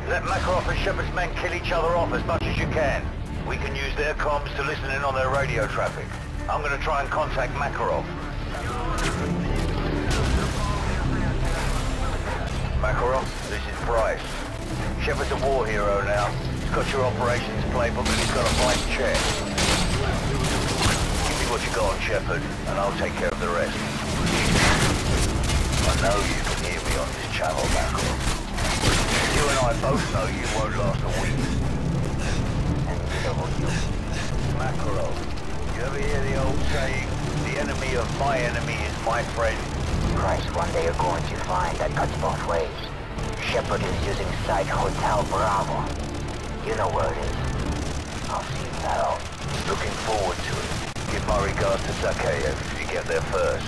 Let Makarov and Shepard's men kill each other off as much as you can. We can use their comms to listen in on their radio traffic. I'm gonna try and contact Makarov. Makarov, this is Bryce. Shepard's a war hero now. He's got your operations playbook and he's got a blank check. Give me what you got on Shepard, and I'll take care of the rest. I know you can hear me on this channel, Makarov. You and I both know you won't last a week. And so will you. Makarov, you ever hear the old saying, the enemy of my enemy is my friend? Christ, one day you're going to find that cuts both ways. Shepard is using Site Hotel Bravo. You know where it is. I'll see you now. Looking forward to it. Give my regards to Zakhaev if you get there first.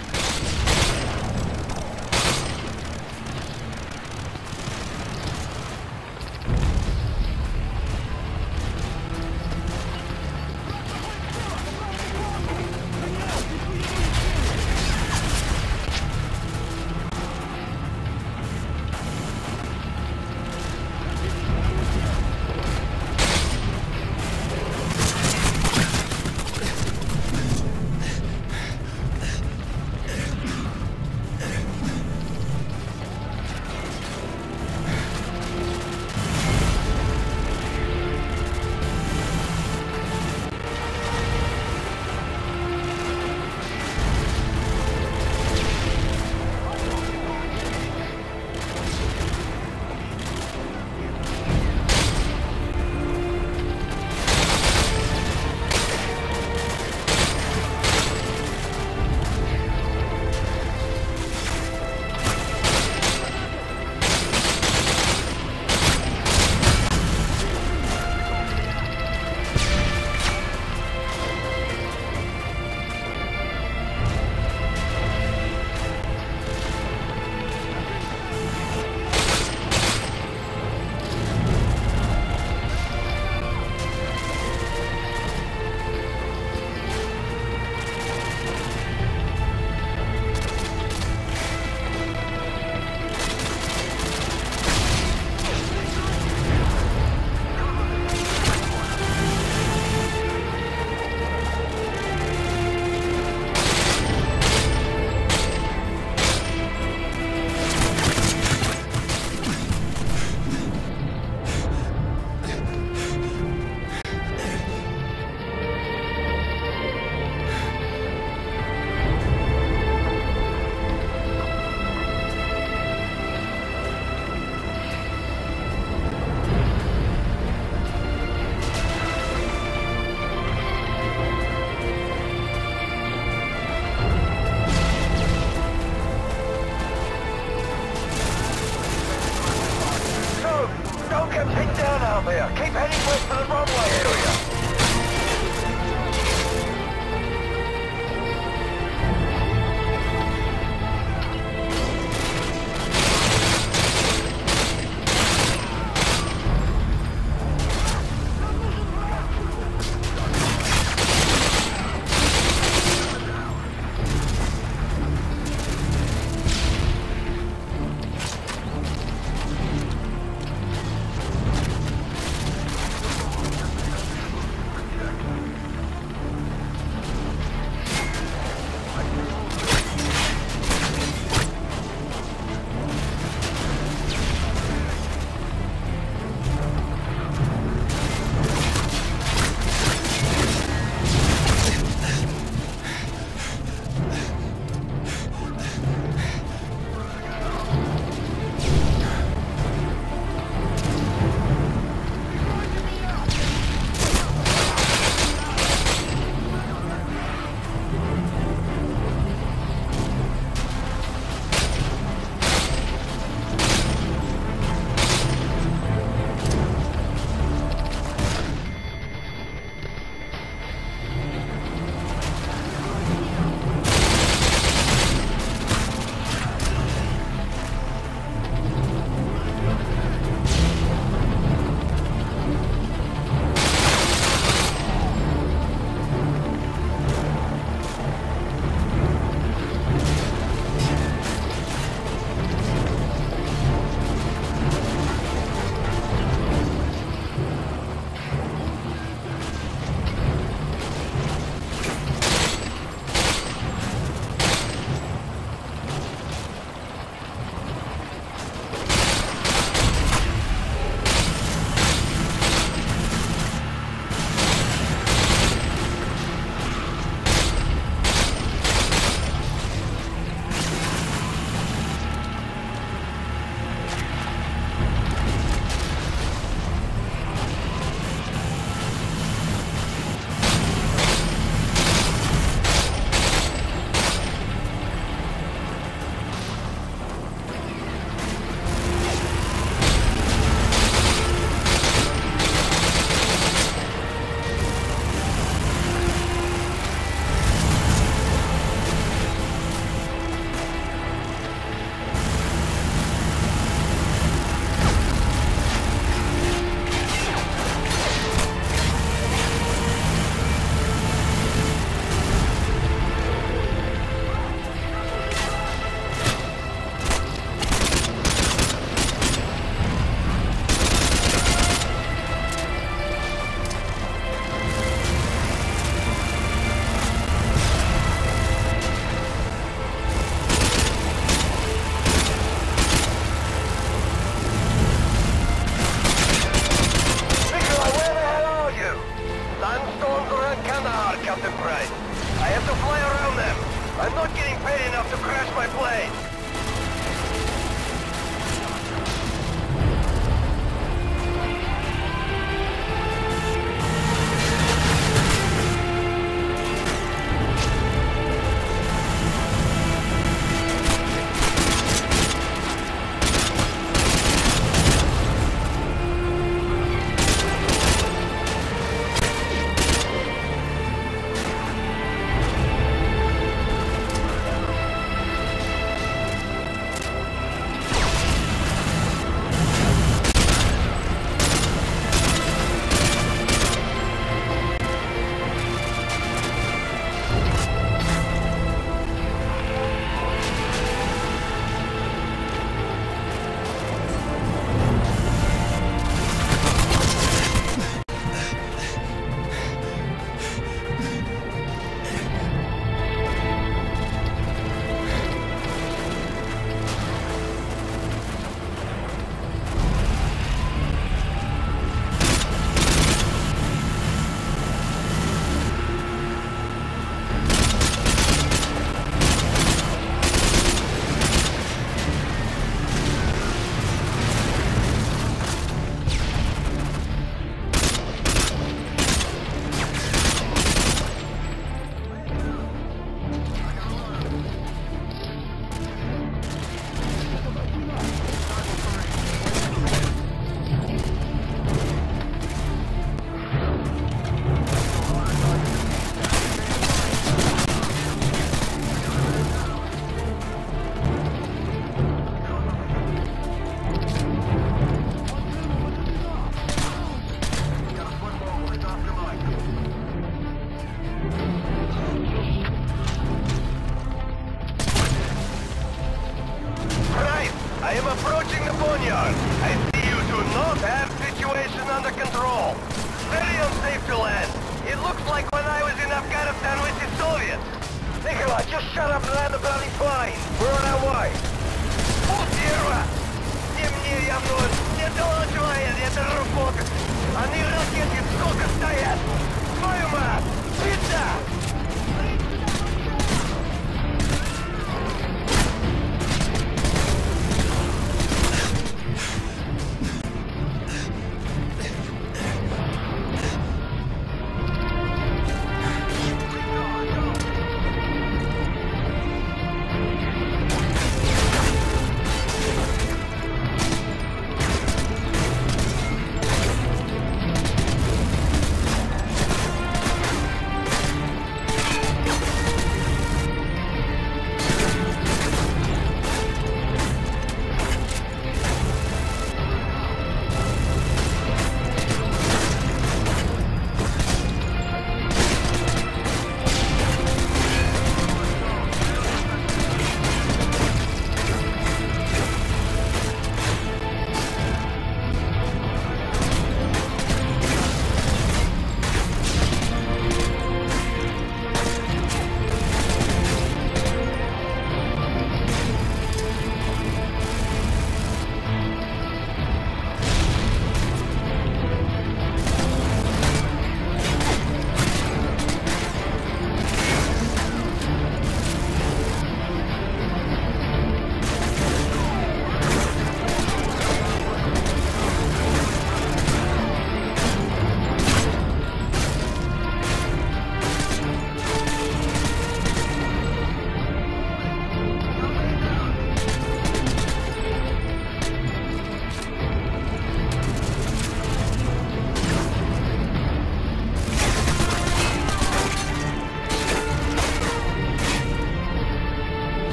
Junior, I see you do not have situation under control. Very unsafe to land. It looks like when I was in Afghanistan with the Soviets. Nikolai, just shut up and land the bloody plane. We're on our way. Пустерва! Не мне явно, не доложивает, это работа. Они ракеты сколько стоят. Твою мать! Пизда!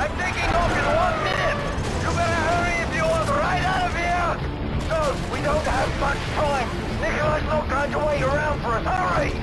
I'm taking off in 1 minute! You better hurry if you want right out of here! Sir, we don't have much time! Nikolai's not going to wait around for us, hurry!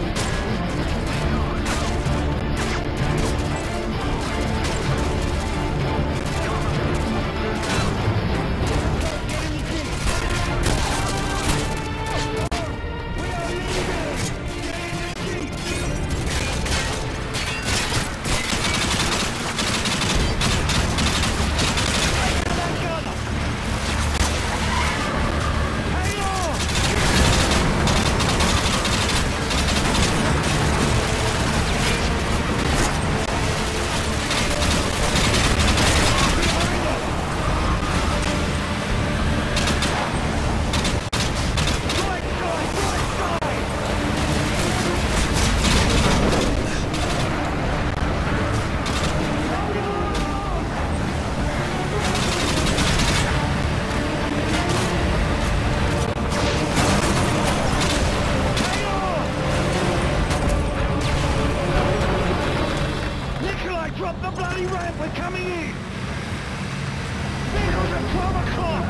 Drop the bloody ramp, we're coming in! Vehicles at 12 o'clock!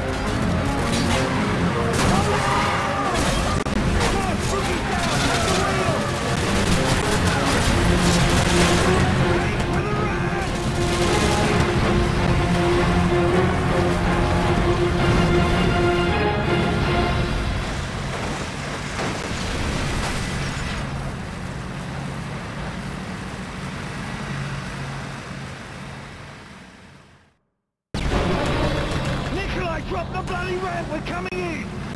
Come on, Boogie's down, at the wheel! Wait for the ramp! Drop the bloody ramp, we're coming in!